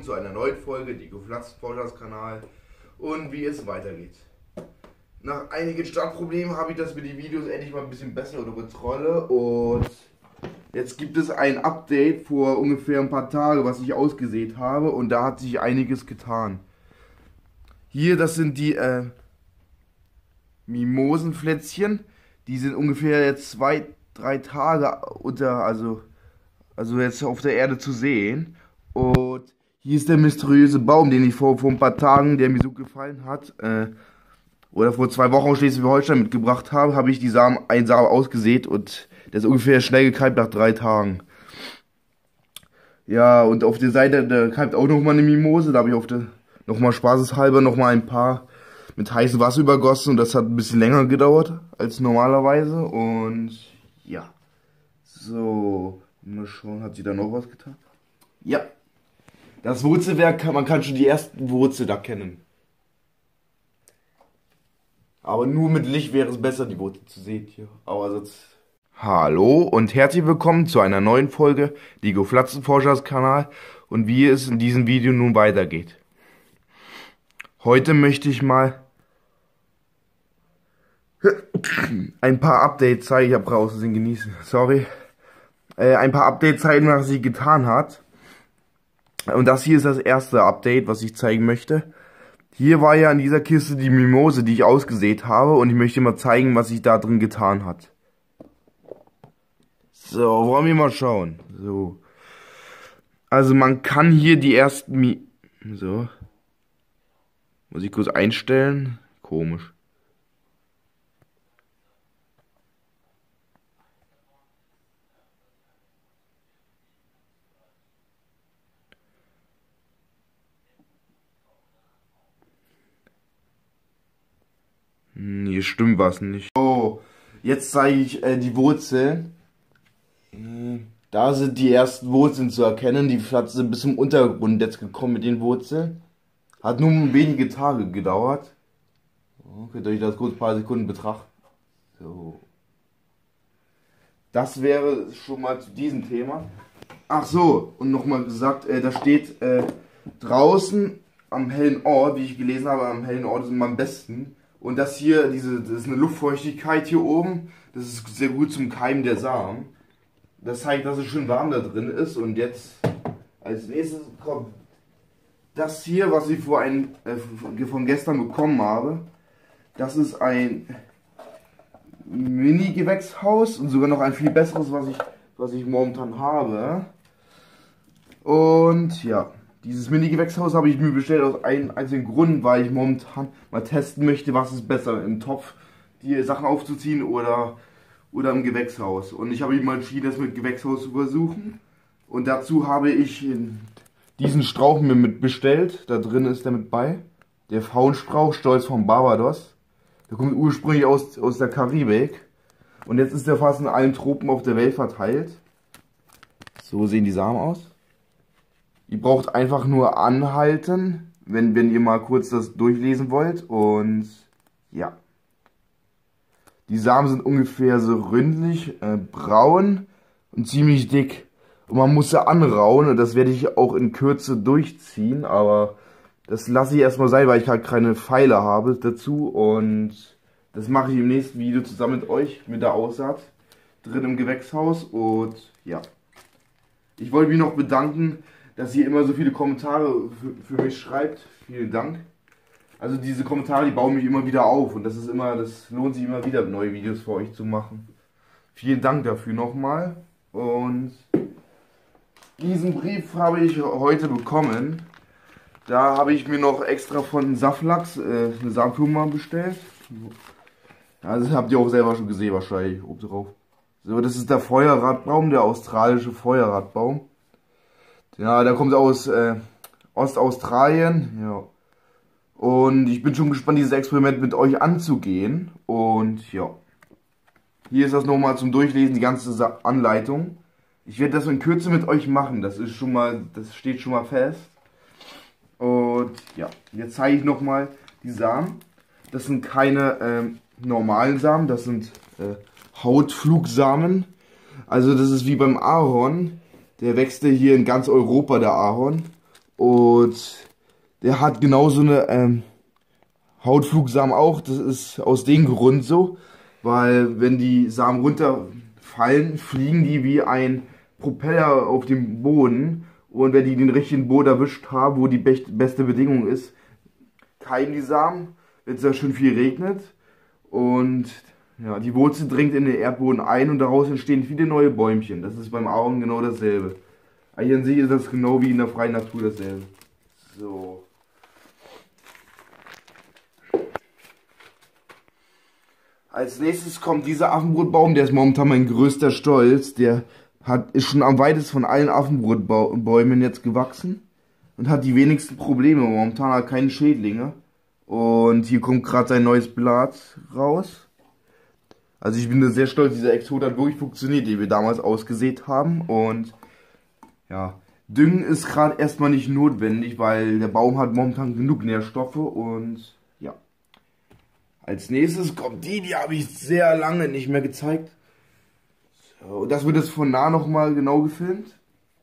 willkommen zu einer neuen Folge Dico Flatz Podcast-Kanal und wie es weitergeht. Nach einigen Startproblemen habe ich das mit den Videos endlich mal ein bisschen besser unter Kontrolle und jetzt gibt es ein Update vor ungefähr ein paar Tagen, was ich ausgesät habe und da hat sich einiges getan. Hier, das sind die Mimosenpflänzchen, die sind ungefähr jetzt 2-3 Tage unter, also jetzt auf der Erde zu sehen. Und hier ist der mysteriöse Baum, den ich vor ein paar Tagen, der mir so gefallen hat, oder vor 2 Wochen aus Schleswig-Holstein mitgebracht habe, habe ich die einen Samen ausgesät und der ist ungefähr schnell gekeimt nach 3 Tagen. Ja, und auf der Seite, da keimt auch nochmal eine Mimose, da habe ich nochmal spaßeshalber nochmal ein paar mit heißem Wasser übergossen und das hat ein bisschen länger gedauert als normalerweise und ja. So, mal schauen, hat sie da noch was getan? Ja, das Wurzelwerk, man kann schon die ersten Wurzeln erkennen. Aber nur mit Licht wäre es besser, die Wurzel zu sehen hier. Aber sonst... Hallo und herzlich willkommen zu einer neuen Folge Dico Pflanzenforschers Kanal und wie es in diesem Video nun weitergeht. Heute möchte ich mal ein paar Updates zeigen. Ich habe draußen genießen, sorry. Ein paar Updates zeigen, was sie getan hat. Und das hier ist das erste Update, was ich zeigen möchte. Hier war ja in dieser Kiste die Mimose, die ich ausgesät habe. Und ich möchte mal zeigen, was sich da drin getan hat. So, wollen wir mal schauen. So. Also man kann hier die ersten so. Muss ich kurz einstellen. Komisch. Hier stimmt was nicht. Oh, jetzt zeige ich die Wurzeln. Da sind die ersten Wurzeln zu erkennen. Die Pflanzen sind bis zum Untergrund jetzt gekommen mit den Wurzeln. Hat nur wenige Tage gedauert. So, könnt ihr euch das kurz ein paar Sekunden betrachten. So. Das wäre schon mal zu diesem Thema. Ach so, und nochmal gesagt, da steht draußen am hellen Ort, wie ich gelesen habe, am hellen Ort ist immer am besten. Und das hier, das ist eine Luftfeuchtigkeit hier oben, das ist sehr gut zum Keimen der Samen. Das zeigt, dass es schön warm da drin ist. Und jetzt als nächstes kommt das hier, was ich von gestern bekommen habe. Das ist ein Mini-Gewächshaus und sogar noch ein viel besseres, was ich momentan habe. Und ja. Dieses Mini-Gewächshaus habe ich mir bestellt aus einem einzigen Grund, weil ich momentan mal testen möchte, was ist besser, im Topf die Sachen aufzuziehen oder im Gewächshaus. Und ich habe mich mal entschieden, das mit Gewächshaus zu versuchen. Und dazu habe ich diesen Strauch mir mit bestellt. Da drin ist der mit bei. Der Faunstrauch, Stolz von Barbados. Der kommt ursprünglich aus der Karibik. Und jetzt ist der fast in allen Tropen auf der Welt verteilt. So sehen die Samen aus. Ihr braucht einfach nur anhalten, wenn ihr mal kurz das durchlesen wollt. Und ja. Die Samen sind ungefähr so ründlich, braun und ziemlich dick. Und man muss sie anrauen und das werde ich auch in Kürze durchziehen. Aber das lasse ich erstmal sein, weil ich halt keine Pfeile habe dazu. Und das mache ich im nächsten Video zusammen mit euch, mit der Aussaat drin im Gewächshaus. Und ja. Ich wollte mich noch bedanken, dass ihr immer so viele Kommentare für mich schreibt. Vielen Dank. Also diese Kommentare, die bauen mich immer wieder auf und das lohnt sich immer wieder, neue Videos für euch zu machen. Vielen Dank dafür nochmal. Und diesen Brief habe ich heute bekommen. Da habe ich mir noch extra von Saflachs eine Samenfirma bestellt. Ja, das habt ihr auch selber schon gesehen wahrscheinlich oben drauf. So, das ist der Feuerradbaum, der australische Feuerradbaum. Ja, der kommt aus Ostaustralien, ja. Und ich bin schon gespannt, dieses Experiment mit euch anzugehen. Und ja. Hier ist das nochmal zum Durchlesen, die ganze Anleitung. Ich werde das in Kürze mit euch machen, das steht schon mal fest. Und ja, jetzt zeige ich nochmal die Samen. Das sind keine normalen Samen, das sind Hautflugsamen. Also das ist wie beim Ahorn. Der wächst hier in ganz Europa, der Ahorn. Und der hat genauso eine Hautflugsamen auch. Das ist aus dem Grund so, weil wenn die Samen runterfallen, fliegen die wie ein Propeller auf dem Boden. Und wenn die den richtigen Boden erwischt haben, wo die beste Bedingung ist, keimen die Samen, wenn es da schön viel regnet. Und ja, die Wurzel dringt in den Erdboden ein und daraus entstehen viele neue Bäumchen. Das ist beim Ahorn genau dasselbe. Eigentlich an sich ist das genau wie in der freien Natur dasselbe. So. Als nächstes kommt dieser Affenbrotbaum, der ist momentan mein größter Stolz. Der ist schon am weitesten von allen Affenbrotbäumen jetzt gewachsen und hat die wenigsten Probleme. Momentan hat er keine Schädlinge. Und hier kommt gerade sein neues Blatt raus. Also ich bin da sehr stolz, dieser Exot hat wirklich funktioniert, den wir damals ausgesät haben. Und ja, Düngen ist gerade erstmal nicht notwendig, weil der Baum hat momentan genug Nährstoffe und ja. Als nächstes kommt die habe ich sehr lange nicht mehr gezeigt. So, das wird jetzt von nah nochmal genau gefilmt.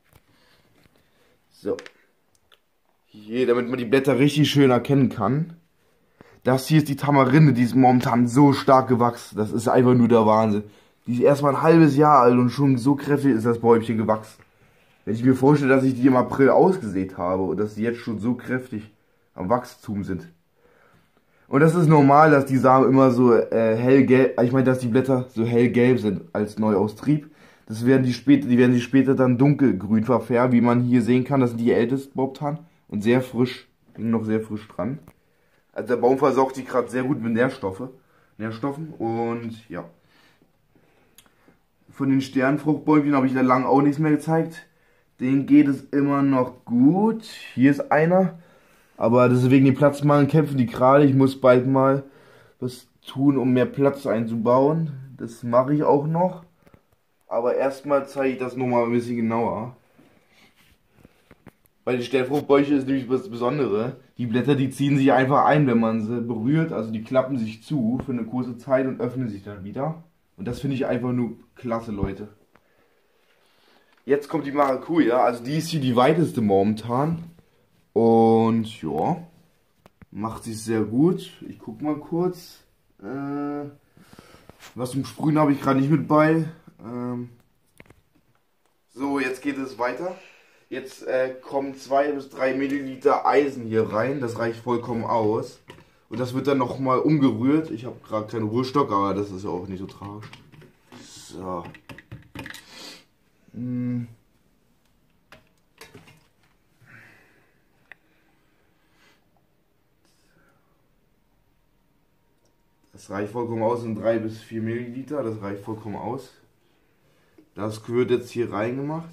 So. Hier, damit man die Blätter richtig schön erkennen kann. Das hier ist die Tamarinde, die ist momentan so stark gewachsen. Das ist einfach nur der Wahnsinn. Die ist erstmal ein halbes Jahr alt und schon so kräftig ist das Bäumchen gewachsen. Wenn ich mir vorstelle, dass ich die im April ausgesät habe und dass die jetzt schon so kräftig am Wachstum sind. Und das ist normal, dass die Samen immer so hellgelb, ich meine, dass die Blätter so hellgelb sind als Neuaustrieb. Die werden sich später dann dunkelgrün verfärben, wie man hier sehen kann. Das sind die ältesten momentan und sehr frisch, hängen noch sehr frisch dran. Also der Baum versorgt sich gerade sehr gut mit Nährstoffen und ja. Von den Sternfruchtbäumchen habe ich da lange auch nichts mehr gezeigt. Denen geht es immer noch gut. Hier ist einer. Aber deswegen die Platzmangel kämpfen die gerade. Ich muss bald mal was tun, um mehr Platz einzubauen. Das mache ich auch noch. Aber erstmal zeige ich das nochmal ein bisschen genauer. Bei den Sternfruchtbäumchen ist nämlich was Besonderes. Die Blätter, die ziehen sich einfach ein, wenn man sie berührt. Also die klappen sich zu für eine kurze Zeit und öffnen sich dann wieder. Und das finde ich einfach nur klasse, Leute. Jetzt kommt die Maracuja. Also die ist hier die weiteste momentan. Und ja, macht sich sehr gut. Ich guck mal kurz. Was zum Sprühen habe ich gerade nicht mit bei. So, jetzt geht es weiter. Jetzt kommen 2 bis 3 Milliliter Eisen hier rein. Das reicht vollkommen aus. Und das wird dann nochmal umgerührt. Ich habe gerade keinen Rührstock, aber das ist ja auch nicht so tragisch. So. Das reicht vollkommen aus in 3 bis 4 Milliliter. Das reicht vollkommen aus. Das wird jetzt hier reingemacht.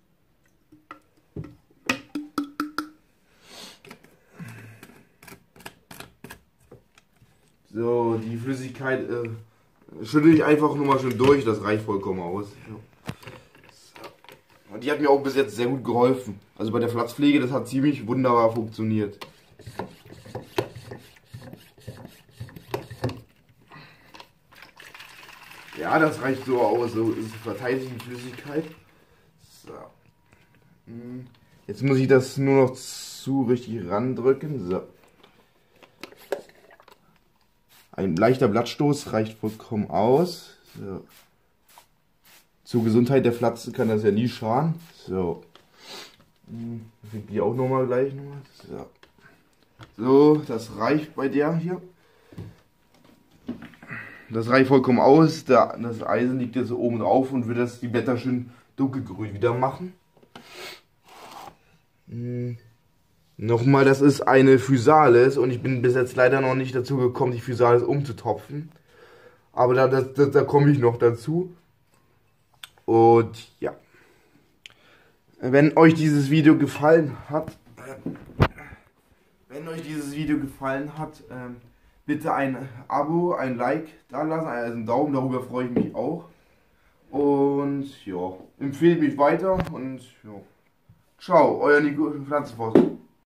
So, die Flüssigkeit schüttel ich einfach nur mal schön durch, das reicht vollkommen aus. So. Und die hat mir auch bis jetzt sehr gut geholfen. Also bei der Platzpflege, das hat ziemlich wunderbar funktioniert. Ja, das reicht so aus, so ist verteilt sich die Flüssigkeit. So. Jetzt muss ich das nur noch zu richtig randrücken. So. Ein leichter Blattstoß reicht vollkommen aus. So. Zur Gesundheit der Pflanze kann das ja nie schaden. So. Die auch nochmal gleich. So. So, das reicht bei der hier. Das reicht vollkommen aus. Das Eisen liegt jetzt so oben drauf und wird die Blätter schön dunkelgrün wieder machen. Nochmal, das ist eine Physalis und ich bin bis jetzt leider noch nicht dazu gekommen, die Physalis umzutopfen. Aber da komme ich noch dazu. Und ja. Wenn euch dieses Video gefallen hat, bitte ein Abo, ein Like da lassen, also einen Daumen, darüber freue ich mich auch. Und ja, empfehlt mich weiter und ja. Ciao, euer Nico Pflanzenforst.